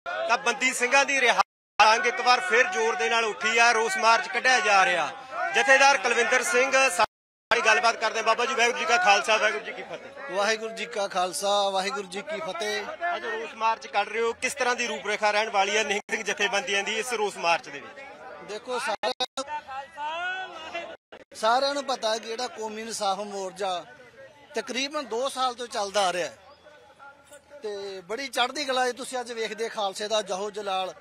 ਤਾਂ ਬੰਦੀ ਸਿੰਘਾਂ ਦੀ ਰਿਹਾਈ ਮੰਗ ਇੱਕ ਵਾਰ ਫਿਰ ਜ਼ੋਰ ਦੇ ਨਾਲ ਉੱਠੀ ਆ। ਰੋਸ ਮਾਰਚ ਕੱਢਿਆ ਜਾ ਰਿਹਾ। ਜਥੇਦਾਰ ਕੁਲਵਿੰਦਰ ਸਿੰਘ ਸਾਡੀ ਗੱਲਬਾਤ ਕਰਦੇ। ਬਾਬਾ ਜੀ ਵਾਹਿਗੁਰੂ ਜੀ ਕਾ ਖਾਲਸਾ ਵਾਹਿਗੁਰੂ ਜੀ ਕੀ ਫਤਿਹ। ਵਾਹਿਗੁਰੂ ਜੀ ਕਾ ਖਾਲਸਾ ਵਾਹਿਗੁਰੂ ਜੀ ਕੀ ਫਤਿਹ। ਅੱਜ ਰੋਸ ਮਾਰਚ ਕੱਢ ਰਹੇ ਹੋ, ਕਿਸ ਤਰ੍ਹਾਂ ਦੀ ਰੂਪਰੇਖਾ ਰਹਿਣ ਵਾਲੀ ਹੈ ਨਿਹੰਗ ਸਿੰਘ ਜਥੇਬੰਦੀਆਂ ਦੀ ਇਸ ਰੋਸ ਮਾਰਚ ਦੇ ਵਿੱਚ? ਦੇਖੋ ਸਾਰਿਆਂ ਨੂੰ ਪਤਾ ਹੈ ਕਿ ਜਿਹੜਾ ਕੌਮੀ ਇਨਸਾਫ ਮੋਰਚਾ ਤਕਰੀਬਨ 2 ਸਾਲ ਤੋਂ ਚੱਲਦਾ ਆ ਰਿਹਾ ਤੇ ਬੜੀ ਚੜ੍ਹਦੀ ਕਲਾ ਹੈ। ਤੁਸੀਂ ਅੱਜ ਵੇਖਦੇ ਖਾਲਸੇ ਦਾ ਜਹੋ ਜਲਾਲ।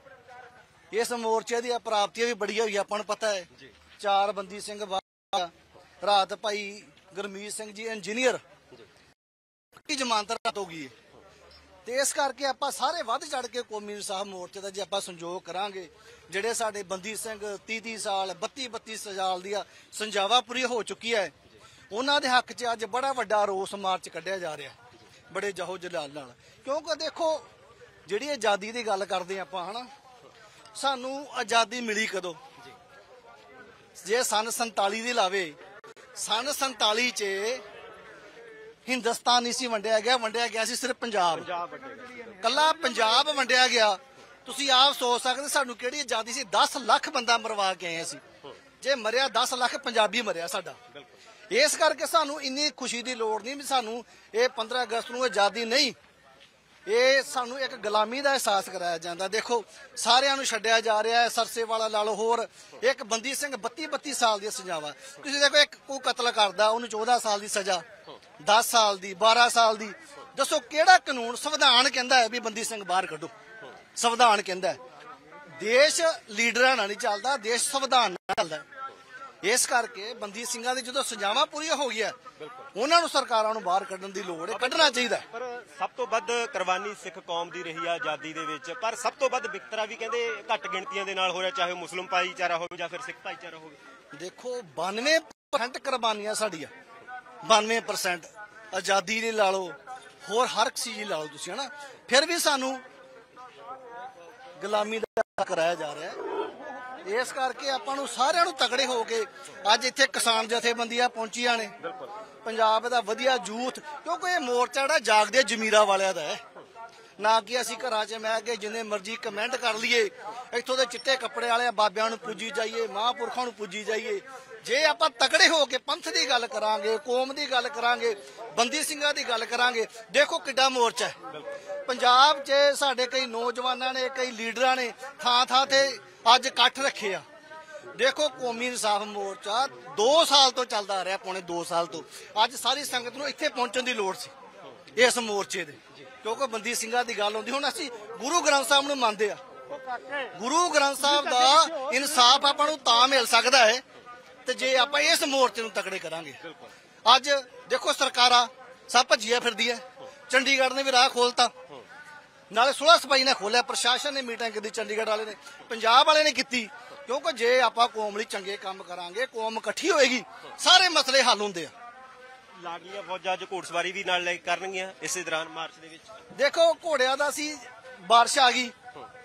ਇਸ ਮੋਰਚੇ ਦੀਆਂ ਪ੍ਰਾਪਤੀਆਂ ਵੀ ਬੜੀਆਂ ਹੋਈਆਂ, ਆਪਾਂ ਨੂੰ ਪਤਾ ਹੈ। 4 ਬੰਦੀ ਸਿੰਘ ਰਾਤ ਭਾਈ ਗੁਰਮੀਤ ਸਿੰਘ ਜੀ ਇੰਜੀਨੀਅਰ ਦੀ ਜ਼ਮਾਨਤ ਰਾਤ ਹੋ ਗਈ ਹੈ ਤੇ ਇਸ ਕਰਕੇ ਆਪਾਂ ਸਾਰੇ ਵੱਧ ਚੜ ਕੇ ਕੌਮੀ ਇਨਸਾਫ ਮੋਰਚੇ ਦਾ ਜੇ ਆਪਾਂ ਸੰਯੋਗ ਕਰਾਂਗੇ, ਜਿਹੜੇ ਸਾਡੇ ਬੰਦੀ ਸਿੰਘ 30 ਸਾਲ 32 ਸਾਲ ਦੀਆਂ ਸੰਜਾਵਾ ਪੂਰੀ ਹੋ ਚੁੱਕੀ ਹੈ, ਉਹਨਾਂ ਦੇ ਹੱਕ 'ਚ ਅੱਜ ਬੜਾ ਵੱਡਾ ਰੋਸ ਮਾਰਚ ਕੱਢਿਆ ਜਾ ਰਿਹਾ ਬੜੇ ਜਹੋ ਜਲਾਲ ਨਾਲ। ਕਿਉਂਕਿ ਦੇਖੋ ਜਿਹੜੀ ਆਜ਼ਾਦੀ ਦੀ ਗੱਲ ਕਰਦੇ ਆਪਾਂ ਹਨਾ, ਸਾਨੂੰ ਆਜ਼ਾਦੀ ਮਿਲੀ ਕਦੋਂ? ਜੇ ਸਨ 47 ਦੀ ਲਾਵੇ, ਸਨ 47 ਚ ਹਿੰਦੁਸਤਾਨ ਨਹੀਂ ਸੀ ਵੰਡਿਆ ਗਿਆ ਸੀ ਸਿਰਫ ਪੰਜਾਬ। ਕੱਲਾ ਪੰਜਾਬ ਵੰਡਿਆ ਗਿਆ। ਤੁਸੀਂ ਆਪ ਸੋਚ ਸਕਦੇ ਸਾਨੂੰ ਕਿਹੜੀ ਆਜ਼ਾਦੀ ਸੀ। 10 ਲੱਖ ਬੰਦਾ ਮਰਵਾ ਕੇ ਆਏ ਸੀ। ਜੇ ਮਰਿਆ 10 ਲੱਖ ਪੰਜਾਬੀ ਮਰਿਆ ਸਾਡਾ। ਇਸ ਕਰਕੇ ਸਾਨੂੰ ਇੰਨੀ ਖੁਸ਼ੀ ਦੀ ਲੋੜ ਨਹੀਂ ਵੀ ਸਾਨੂੰ ਇਹ 15 ਅਗਸਤ ਨੂੰ ਆਜ਼ਾਦੀ ਨਹੀਂ, ਇਹ ਸਾਨੂੰ ਇੱਕ ਗੁਲਾਮੀ ਦਾ ਅਹਿਸਾਸ ਕਰਾਇਆ ਜਾਂਦਾ। ਦੇਖੋ ਸਾਰਿਆਂ ਨੂੰ ਛੱਡਿਆ ਜਾ ਰਿਹਾ ਹੈ। ਸਰਸੇ ਵਾਲਾ ਲਾ ਲਓ, ਹੋਰ ਇੱਕ ਬੰਦੀ ਸਿੰਘ 32 ਸਾਲ ਦੀ ਸਜ਼ਾਵਾ। ਤੁਸੀਂ ਦੇਖੋ ਇੱਕ ਕੋਈ ਕਤਲ ਕਰਦਾ ਉਹਨੂੰ 14 ਸਾਲ ਦੀ ਸਜ਼ਾ, 10 ਸਾਲ ਦੀ, 12 ਸਾਲ ਦੀ। ਦੱਸੋ ਕਿਹੜਾ ਕਾਨੂੰਨ? ਸੰਵਿਧਾਨ ਕਹਿੰਦਾ ਹੈ ਵੀ ਬੰਦੀ ਸਿੰਘ ਬਾਹਰ ਕੱਢੋ, ਸੰਵਿਧਾਨ ਕਹਿੰਦਾ ਹੈ। ਦੇਸ਼ ਲੀਡਰਾਂ ਨਾਲ ਨਹੀਂ ਚੱਲਦਾ, ਦੇਸ਼ ਸੰਵਿਧਾਨ ਨਾਲ ਚੱਲਦਾ। ਇਸ ਕਰਕੇ ਬੰਦੀ ਸਿੰਘਾਂ ਦੀ ਜਦੋਂ ਸਜ਼ਾਵਾਂ ਪੂਰੀਆਂ ਹੋ ਗਈਆਂ, ਉਹਨਾਂ ਨੂੰ ਸਰਕਾਰਾਂ ਨੂੰ ਬਾਹਰ ਕੱਢਣ ਦੀ ਲੋੜ ਹੈ, ਕੱਢਣਾ ਚਾਹੀਦਾ। ਪਰ ਸਭ ਤੋਂ ਵੱਧ ਕੁਰਬਾਨੀ ਸਿੱਖ ਕੌਮ ਦੀ ਰਹੀ ਆ ਆਜ਼ਾਦੀ ਦੇ ਵਿੱਚ, ਪਰ ਸਭ ਤੋਂ ਵੱਧ ਵਿਤਕਰਾ ਵੀ ਕਹਿੰਦੇ ਘੱਟ ਗਿਣਤੀਆਂ ਦੇ ਨਾਲ ਹੋ ਰਿਹਾ, ਚਾਹੇ ਮੁਸਲਿਮ ਭਾਈਚਾਰਾ ਹੋਵੇ ਜਾਂ ਫਿਰ ਸਿੱਖ ਭਾਈਚਾਰਾ ਹੋਵੇ। ਦੇਖੋ 92% ਕੁਰਬਾਨੀਆਂ ਸਾਡੀਆਂ, 92% ਆਜ਼ਾਦੀ ਲਈ ਲਾ ਲਓ, ਹੋਰ ਹਰ ਚੀਜ਼ ਲਾ ਲਓ ਤੁਸੀਂ ਹਨਾ, ਫਿਰ ਵੀ ਸਾਨੂੰ ਗੁਲਾਮੀ ਦਾ ਕਰਾਇਆ ਜਾ ਰਿਹਾ ਹੈ। ਇਸ ਕਰਕੇ ਆਪਾਂ ਨੂੰ ਸਾਰਿਆਂ ਨੂੰ ਤਕੜੇ ਹੋ ਕੇ ਅੱਜ ਇੱਥੇ ਕਿਸਾਨ ਜਥੇਬੰਦੀਆਂ ਪਹੁੰਚੀਆਂ ਨੇ, ਪੰਜਾਬ ਦਾ ਵਧੀਆ ਯੂਥ, ਕਿਉਂਕਿ ਇਹ ਮੋਰਚਾ ਜਿਹੜਾ ਜਾਗਦੇ ਜ਼ਮੀਰਾਂ ਵਾਲਿਆਂ ਦਾ ਹੈ, ਨਾ ਕਿ ਅਸੀਂ ਘਰਾਂ 'ਚ ਮੈਂ ਕੇ ਜਿੰਨੇ ਮਰਜ਼ੀ ਕਮੈਂਟ ਕਰ ਲਈਏ, ਇੱਥੋਂ ਦੇ ਚਿੱਟੇ ਕੱਪੜੇ ਵਾਲੇ ਬਾਬਿਆਂ ਨੂੰ ਪੂਜੀ ਜਾਈਏ, ਮਹਾਂਪੁਰਖਾਂ ਨੂੰ ਪੂਜੀ ਜਾਈਏ। ਜੇ ਆਪਾਂ ਤਕੜੇ ਹੋ ਕੇ ਪੰਥ ਦੀ ਗੱਲ ਕਰਾਂਗੇ, ਕੌਮ ਦੀ ਗੱਲ ਕਰਾਂਗੇ, ਬੰਦੀ ਸਿੰਘਾਂ ਦੀ ਗੱਲ ਕਰਾਂਗੇ, ਦੇਖੋ ਕਿੱਡਾ ਮੋਰਚਾ ਹੈ ਪੰਜਾਬ 'ਚ। ਸਾਡੇ ਕਈ ਨੌਜਵਾਨਾਂ ਨੇ, ਕਈ ਲੀਡਰਾਂ ਨੇ ਥਾਂ ਤੇ ਅੱਜ ਇਕੱਠ ਰੱਖੇ ਆ। ਦੇਖੋ ਕੌਮੀ ਇਨਸਾਫ ਮੋਰਚਾ 2 ਸਾਲ ਤੋਂ ਚੱਲਦਾ ਆ ਰਿਹਾ, ਪੌਣੇ 2 ਸਾਲ ਤੋਂ। ਅੱਜ ਸਾਰੀ ਸੰਗਤ ਨੂੰ ਇੱਥੇ ਪਹੁੰਚਣ ਦੀ ਲੋੜ ਸੀ ਇਸ ਮੋਰਚੇ ਦੇ, ਕਿਉਂਕਿ ਬੰਦੀ ਸਿੰਘਾਂ ਦੀ ਗੱਲ ਹੁੰਦੀ। ਹੁਣ ਅਸੀਂ ਗੁਰੂ ਗ੍ਰੰਥ ਸਾਹਿਬ ਨੂੰ ਮੰਨਦੇ ਆ। ਗੁਰੂ ਗ੍ਰੰਥ ਸਾਹਿਬ ਦਾ ਇਨਸਾਫ ਆਪਾਂ ਨੂੰ ਤਾਂ ਮਿਲ ਸਕਦਾ ਹੈ ਤੇ ਜੇ ਆਪਾਂ ਇਸ ਮੋਰਚੇ ਨੂੰ ਤਕੜੇ ਕਰਾਂਗੇ। ਅੱਜ ਦੇਖੋ ਸਰਕਾਰਾਂ ਸਭ ਭੱਜੀਆਂ ਫਿਰਦੀਆਂ, ਚੰਡੀਗੜ੍ਹ ਨੇ ਵੀ ਰਾਹ ਖੋਲਤਾ, ਨਾਲੇ ਸੁਲਹ ਸਫਾਈ ਨਾਲ ਖੋਲਿਆ, ਪ੍ਰਸ਼ਾਸਨ ਨੇ ਮੀਟਿੰਗ ਕੀਤੀ, ਚੰਡੀਗੜ੍ਹ ਵਾਲੇ ਨੇ, ਪੰਜਾਬ ਵਾਲੇ ਨੇ ਕੀਤੀ। ਕਿਉਂਕਿ ਜੇ ਆਪਾਂ ਕੌਮ ਲਈ ਚੰਗੇ ਕੰਮ ਕਰਾਂਗੇ, ਕੌਮ ਇਕੱਠੀ ਹੋਏਗੀ, ਸਾਰੇ ਮਸਲੇ ਹੱਲ ਹੁੰਦੇ ਆ। ਲਾਡਲੀਆਂ ਫੌਜਾਂ ਅੱਜ ਘੋੜਸਵਾਰੀ ਵੀ ਨਾਲ ਲੈ ਕਰਨਗੀਆਂ ਇਸੇ ਦੌਰਾਨ ਮਾਰਚ ਦੇ ਵਿੱਚ। ਦੇਖੋ ਘੋੜਿਆਂ ਦਾ ਸੀ, ਬਾਰਿਸ਼ ਆ ਗਈ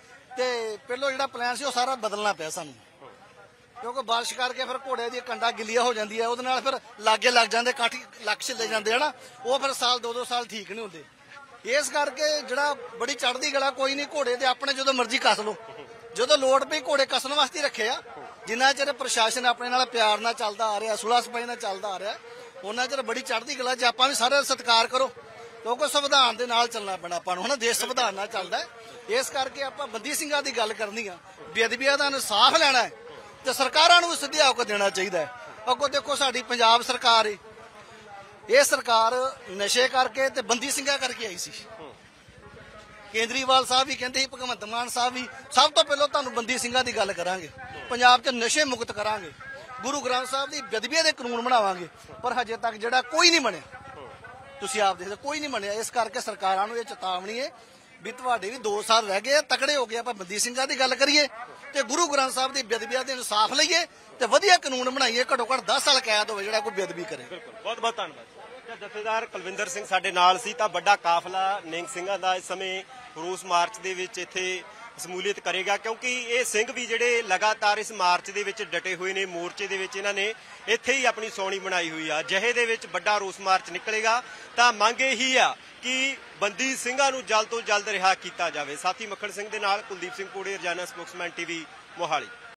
ਤੇ ਪਹਿਲੋਂ ਜਿਹੜਾ ਪਲਾਨ ਸੀ ਉਹ ਸਾਰਾ ਬਦਲਣਾ ਪਿਆ ਸਾਨੂੰ, ਕਿਉਂਕਿ ਬਾਰਿਸ਼ ਕਰਕੇ ਫਿਰ ਘੋੜੇ ਦੀ ਕੰਡਾ ਗਿੱਲੀਆਂ ਹੋ ਜਾਂਦੀ ਹੈ, ਉਹਦੇ ਨਾਲ ਫਿਰ ਲਾਗੇ ਲੱਗ ਜਾਂਦੇ, ਕਾਠੀ ਲੱਕ ਛਿੱਲੇ ਜਾਂਦੇ ਹਨਾ, ਉਹ ਫਿਰ ਸਾਲ 2-2 ਸਾਲ ਠੀਕ ਨਹੀਂ ਹੁੰਦੇ। ਇਸ ਕਰਕੇ ਜਿਹੜਾ ਬੜੀ ਚੜ੍ਹਦੀ ਗਲਾ ਕੋਈ ਨਹੀਂ, ਘੋੜੇ ਤੇ ਆਪਣੇ ਜਦੋਂ ਮਰਜ਼ੀ ਕੱਸ ਲਓ, ਜਦੋਂ ਲੋੜ ਪਈ ਘੋੜੇ ਕੱਸਣ ਵਾਸਤੇ ਰੱਖੇ ਆ। ਜਿੰਨਾ ਚਿਰ ਪ੍ਰਸ਼ਾਸਨ ਆਪਣੇ ਨਾਲ ਪਿਆਰ ਨਾਲ ਚੱਲਦਾ ਆ ਰਿਹਾ, ਸੁਲਹ ਸਫਾਈ ਨਾਲ ਚੱਲਦਾ ਆ ਰਿਹਾ, ਉਹਨਾਂ ਚਿਰ ਬੜੀ ਚੜ੍ਹਦੀ ਗਲਾ 'ਚ ਆਪਾਂ ਵੀ ਸਾਰੇ ਸਤਿਕਾਰ ਕਰੋ, ਕਿਉਂਕਿ ਸੰਵਿਧਾਨ ਦੇ ਨਾਲ ਚੱਲਣਾ ਪੈਣਾ ਆਪਾਂ ਨੂੰ, ਹਨਾ, ਦੇਸ਼ ਸੰਵਿਧਾਨ ਨਾਲ ਚੱਲਦਾ। ਇਸ ਕਰਕੇ ਆਪਾਂ ਬੰਦੀ ਸਿੰਘਾਂ ਦੀ ਗੱਲ ਕਰਨੀ ਆ, ਬੇਅਦਬੀਆਂ ਦਾ ਇਨਸਾਫ ਲੈਣਾ ਹੈ ਤੇ ਸਰਕਾਰਾਂ ਨੂੰ ਸਿੱਧੇ ਹੋ ਕੇ ਦੇਣਾ ਚਾਹੀਦਾ ਹੈ। ਅੱਗੋਂ ਦੇਖੋ ਸਾਡੀ ਪੰਜਾਬ ਸਰਕਾਰ ਹੈ, ਇਹ ਸਰਕਾਰ ਨਸ਼ੇ ਕਰਕੇ ਤੇ ਬੰਦੀ ਸਿੰਘਾਂ ਕਰਕੇ ਆਈ ਸੀ। ਕੇਂਦਰੀਵਾਲ ਸਾਹਿਬ ਵੀ ਕਹਿੰਦੇ ਸੀ, ਭਗਵੰਤ ਮਾਨ ਸਾਹਿਬ ਵੀ, ਸਭ ਤੋਂ ਪਹਿਲਾਂ ਤੁਹਾਨੂੰ ਬੰਦੀ ਸਿੰਘਾਂ ਦੀ ਗੱਲ ਕਰਾਂਗੇ, ਪੰਜਾਬ 'ਚ ਨਸ਼ੇ ਮੁਕਤ ਕਰਾਂਗੇ, ਗੁਰੂ ਗ੍ਰੰਥ ਸਾਹਿਬ ਦੀ ਬੇਅਦਬੀਆਂ ਦੇ ਕਾਨੂੰਨ ਬਣਾਵਾਂਗੇ। ਪਰ ਹਜੇ ਤੱਕ ਜਿਹੜਾ ਕੋਈ ਨਹੀਂ ਬਣਿਆ, ਤੁਸੀਂ ਆਪ ਦੇਖਦੇ ਕੋਈ ਨਹੀਂ ਬਣਿਆ। ਇਸ ਕਰਕੇ ਸਰਕਾਰਾਂ ਨੂੰ ਇਹ ਚੇਤਾਵਨੀ ਹੈ ਵੀ ਤੁਹਾਡੇ ਵੀ 2 ਸਾਲ ਰਹਿ ਗਏ, ਤਕੜੇ ਹੋ ਗਏ, ਆਪਾਂ ਬੰਦੀ ਸਿੰਘਾਂ ਦੀ ਗੱਲ ਕਰੀਏ ਤੇ ਗੁਰੂ ਗ੍ਰੰਥ ਸਾਹਿਬ ਦੀ ਬੇਅਦਬੀਆਂ ਦੇ ਇਨਸਾਫ ਲਈਏ ਤੇ ਵਧੀਆ ਕਾਨੂੰਨ ਬਣਾਈਏ, ਘੱਟੋ ਘੱਟ 10 ਸਾਲ ਕੈਦ ਹੋਵੇ ਜਿਹੜਾ ਕੋਈ ਬੇਅਦਬੀ ਕਰੇ। ਬਹੁਤ ਬਹੁਤ ਧੰਨਵਾਦ। ਜਥੇਦਾਰ ਕੁਲਵਿੰਦਰ ਸਿੰਘ ਸਾਡੇ ਨਾਲ ਸੀ। ਤਾਂ ਵੱਡਾ ਕਾਫਲਾ ਨਿਹੰਗ ਸਿੰਘਾਂ ਦਾ ਇਸ ਸਮੇਂ ਰੋਸ ਮਾਰਚ ਦੇ ਵਿੱਚ ਇੱਥੇ ਸਮੂਲੀਅਤ ਕਰੇਗਾ, ਕਿਉਂਕਿ ਇਹ ਸਿੰਘ ਵੀ ਜਿਹੜੇ ਲਗਾਤਾਰ ਇਸ ਮਾਰਚ ਦੇ ਵਿੱਚ ਡਟੇ ਹੋਏ ਨੇ, ਮੋਰਚੇ ਦੇ ਵਿੱਚ ਇਹਨਾਂ ਨੇ ਇੱਥੇ ਹੀ ਆਪਣੀ ਸੌਣੀ ਬਣਾਈ ਹੋਈ ਆ। ਜਿਹੇ ਦੇ ਵਿੱਚ ਵੱਡਾ ਰੋਸ ਮਾਰਚ ਨਿਕਲੇਗਾ ਤਾਂ ਮੰਗ ਇਹੀ ਆ ਕਿ ਬੰਦੀ ਸਿੰਘਾਂ ਨੂੰ ਜਲਦ ਤੋਂ ਜਲਦ ਰਿਹਾ ਕੀਤਾ ਜਾਵੇ। ਸਾਥੀ ਮੱਖਣ ਸਿੰਘ ਦੇ ਨਾਲ ਕੁਲਦੀਪ ਸਿੰਘ ਕੋੜੇ, ਰੋਜ਼ਾਨਾ ਸਪੋਕਸਮੈਨ ਟੀਵੀ, ਮੋਹਾਲੀ।